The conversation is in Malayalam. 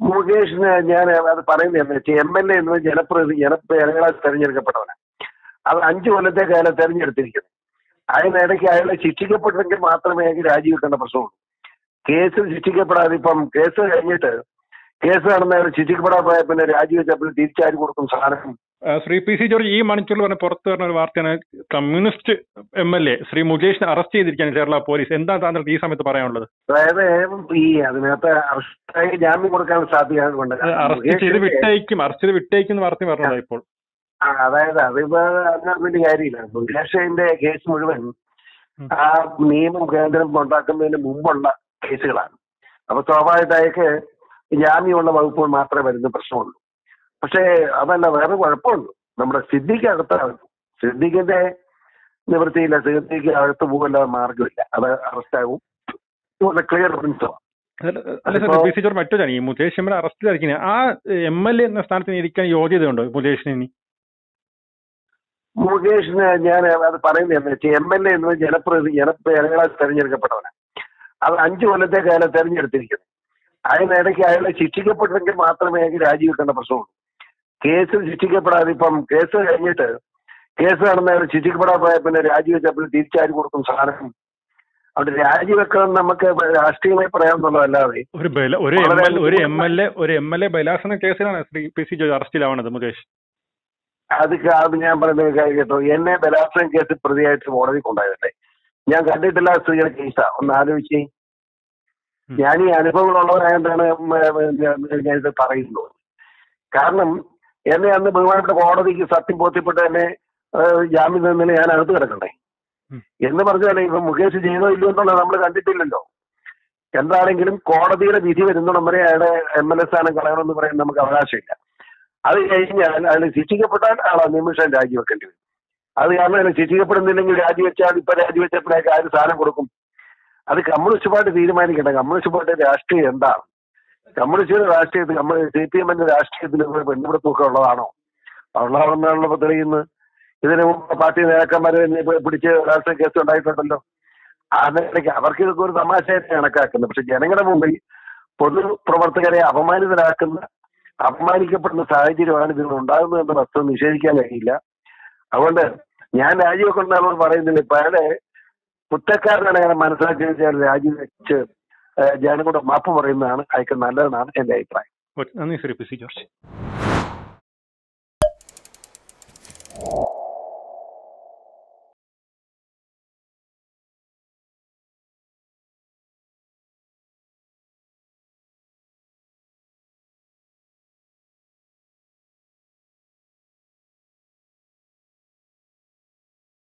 മുകേഷിന് ഞാൻ അത് പറയുന്നത് MLA എന്നത് ജനങ്ങളാൽ തെരഞ്ഞെടുക്കപ്പെട്ടവനാണ്. അത് 5 കൊല്ലത്തേക്ക് അയാളെ തെരഞ്ഞെടുത്തിരിക്കുന്നത്. അതിനിടയ്ക്ക് അയാളെ ശിക്ഷിക്കപ്പെട്ടെങ്കിൽ മാത്രമേ അയാൾക്ക് രാജിവെക്കേണ്ട പ്രശ്നമുള്ളൂ. കേസിൽ ശിക്ഷിക്കപ്പെടാതെ ഇപ്പം കേസ് കഴിഞ്ഞിട്ട് കേസ് നടന്ന ശിക്ഷിക്കപ്പെടാതെ പിന്നെ രാജിവെച്ചപ്പോൾ തിരിച്ചാരി കൊടുക്കും സാധനം. ശ്രീ PC ജോർജ്, ഈ മണിക്കൂറിൽ പറഞ്ഞ പുറത്തു വരുന്ന ഒരു വാർത്തയാണ് കമ്മ്യൂണിസ്റ്റ് MLA ശ്രീ മുകേഷിനെ അറസ്റ്റ് ചെയ്തിരിക്കുകയാണ് കേരള പോലീസ്. എന്താ താങ്കൾക്ക് ഈ സമയത്ത് പറയാനുള്ളത്? അതായത് അതിനകത്ത് അറസ്റ്റായി ജാമ്യം കൊടുക്കാൻ സാധ്യതയുണ്ട്. അറസ്റ്റ് ചെയ്ത് വിട്ടയക്കും വാർത്ത പറഞ്ഞത് ഇപ്പോൾ. അതായത് അതിപ്പോ അതിനകത്ത് വലിയ കാര്യമില്ല. മുകേഷിന്റെ കേസ് മുഴുവൻ ആ നിയമം കേന്ദ്രം ഉണ്ടാക്കുന്നതിന് മുമ്പുള്ള കേസുകളാണ്. അപ്പൊ സ്വാഭാവികമായിട്ട് ജാമ്യമുള്ള വകുപ്പുകൾ മാത്രമേ വരുന്ന പ്രശ്നമുള്ളൂ. പക്ഷേ അതല്ല, വേറെ കുഴപ്പമുണ്ട്. നമ്മുടെ സിദ്ദിഖിന്റെ നിവൃത്തിയില്ല. സിദ്ദിഖ് അകത്ത് പോകല്ലാതെ മാർഗമില്ല. അത് അറസ്റ്റാകും. ക്ലിയർ പ്രിൻസിപ്പാണ്. PC ജോർജ്, മറ്റൊരാണ് ഈ മുകേഷ് അറസ്റ്റ് ചെയ്തിരിക്കുന്നത്. ആ MLA എന്ന സ്ഥാനത്ത് ഇരിക്കാൻ യോഗ്യതയുണ്ടോ മുകേഷിന്? മുകേഷിന് ഞാൻ അത് പറയുന്നത് MLA എന്നത് ജനങ്ങളാൽ തെരഞ്ഞെടുക്കപ്പെട്ടവനാണ്. അത് 5 കൊല്ലത്തേക്ക് അയാളെ തെരഞ്ഞെടുത്തിരിക്കുന്നത്. അതിനിടയ്ക്ക് അയാളെ ശിക്ഷിക്കപ്പെട്ടെങ്കിൽ മാത്രമേ അയാൾക്ക് രാജിവെക്കേണ്ട പ്രശ്നമുള്ളൂ. കേസിൽ ശിക്ഷിക്കപ്പെടാതെ ഇപ്പം കേസ് കഴിഞ്ഞിട്ട് കേസ് നടന്ന ശിക്ഷിക്കപ്പെടാതെ പിന്നെ രാജിവെച്ചപ്പോൾ തിരിച്ചാരി കൊടുക്കും സാധനം. അവിടെ രാജിവെക്കണം നമുക്ക് രാഷ്ട്രീയമായി പറയാമെന്നുള്ളതല്ലാതെ ഒരു MLA ബലാത്സംഗ കേസിലാണ് ശ്രീ PC ജോർജ് അറസ്റ്റിലാവണത് മുകേഷ്. അത് ഞാൻ പറയുന്നത് കേട്ടോ, എന്നെ ബലാത്സംഗ കേസിൽ പ്രതിയായിട്ട് കോടതി കൊണ്ടുപോയതല്ലേ. ഞാൻ കണ്ടിട്ടില്ല സ്ത്രീയുടെ കേസാ. ഒന്ന് ആലോചിച്ച്. ഞാൻ ഈ അനുഭവങ്ങളുള്ളവരായതാണ് ഞാനിത് പറയുന്നത്. കാരണം എന്നെ അന്ന് ബഹുമാനപ്പെട്ട കോടതിക്ക് സത്യം ബോധ്യപ്പെട്ട് എന്നെ ജാമ്യം നിന്നതിന് ഞാൻ അകത്ത് കിടക്കണ്ടേ എന്ന് പറഞ്ഞാലേ ഇപ്പൊ മുകേഷ് ചെയ്തോ ഇല്ലയോ എന്നുള്ളത് നമ്മൾ കണ്ടിട്ടില്ലല്ലോ. എന്താണെങ്കിലും കോടതിയുടെ വിധി വരുന്നോളം വരെ അയാളെ MLA സ്ഥാനം കളയണമെന്ന് പറയാൻ നമുക്ക് അവകാശമില്ല. അത് കഴിഞ്ഞാൽ അയാൾ ശിക്ഷിക്കപ്പെട്ടാൽ ആളെ നിമിഷം രാജിവെക്കേണ്ടി വരും. അത് കാരണം അയാൾ ശിക്ഷിക്കപ്പെടുന്നില്ലെങ്കിൽ രാജിവെച്ചാൽ ഇപ്പൊ രാജിവെച്ചപ്പോഴേക്ക് ആര് സ്ഥാനം കൊടുക്കും? അത് കമ്മ്യൂണിസ്റ്റ് പാർട്ടി തീരുമാനിക്കട്ടെ. കമ്മ്യൂണിസ്റ്റ് പാർട്ടി രാഷ്ട്രീയം എന്താണ്? കമ്മ്യൂണിസ്റ്റുകളുടെ രാഷ്ട്രീയത്തിൽ CPM-ന്റെ രാഷ്ട്രീയത്തിൽ പെണ്ണുപിടുത്തമൊക്കെ ഉള്ളതാണോ? ഉള്ളതാണെന്നാണല്ലോ തെളിയുന്നത്. ഇതിനു മുമ്പ് പാർട്ടി നേതാക്കന്മാരെ പിടിച്ച് രാഷ്ട്രീയ കേസ് ഉണ്ടായിട്ടുണ്ടല്ലോ. അതിനിടയ്ക്ക് അവർക്ക് ഇതൊക്കെ ഒരു തമാശയായിട്ട് കണക്കാക്കുന്നത്. പക്ഷെ ജനങ്ങളുടെ മുമ്പിൽ പൊതുപ്രവർത്തകരെ അപമാനിക്കപ്പെടുന്ന സാഹചര്യമാണ് ഇതിൽ ഉണ്ടാകുന്നത് എന്ന വസ്തുത നിഷേധിക്കാൻ കഴിയില്ല. അതുകൊണ്ട് ഞാൻ രാജിവെക്കൊണ്ടവർ പറയുന്നില്ല. ഇപ്പൊ അയാളെ കുറ്റക്കാരനാണ് അയാളെ മനസ്സിലാക്കി വെച്ചാൽ രാജിവെച്ച് ജനങ്ങളുടെ മാപ്പ് പറയുന്നതാണ് അയാൾക്ക് നല്ലതെന്നാണ് എന്റെ അഭിപ്രായം. നന്ദി ശ്രീ PC ജോർജ്.